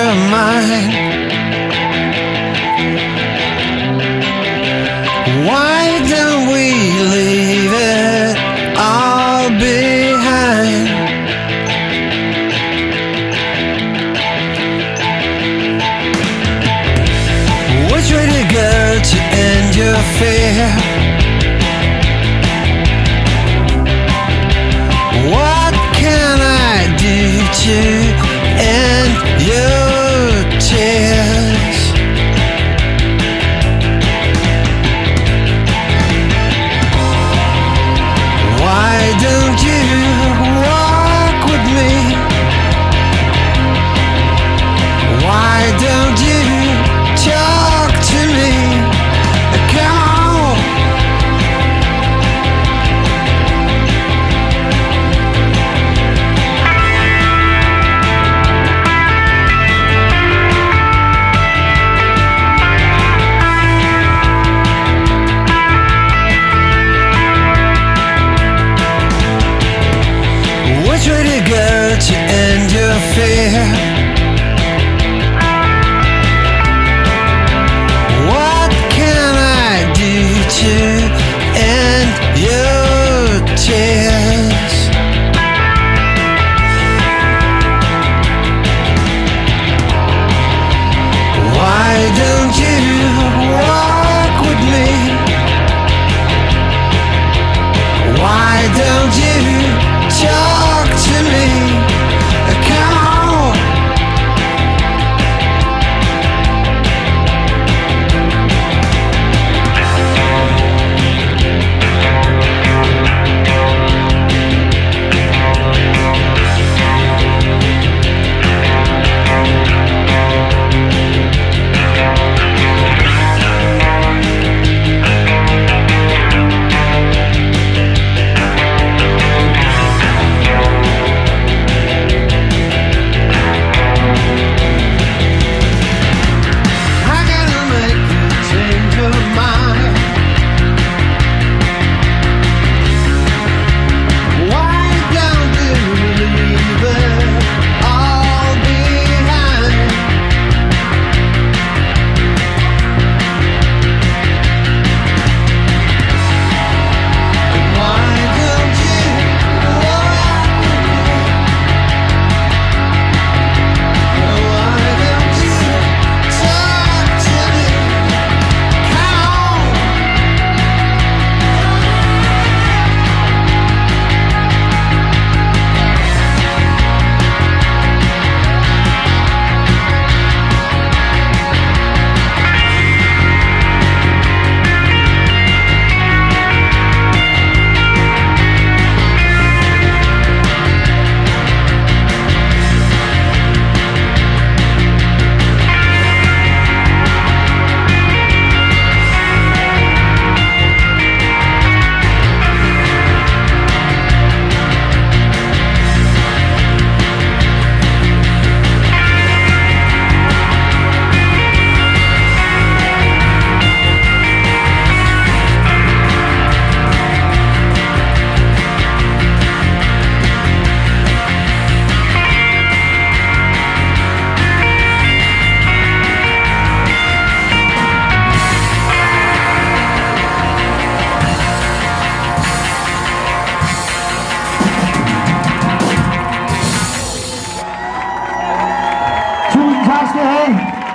your mind. Why don't we leave it all behind? Which way to go to end your fear? What can I do to end your tears? Why don't you walk with me? Why don't you talk to me? Come on. Which way to go to end your fear? What can I do to end your tears? Why don't you walk with me? Why don't you talk to me? Come on. Tak skal I have.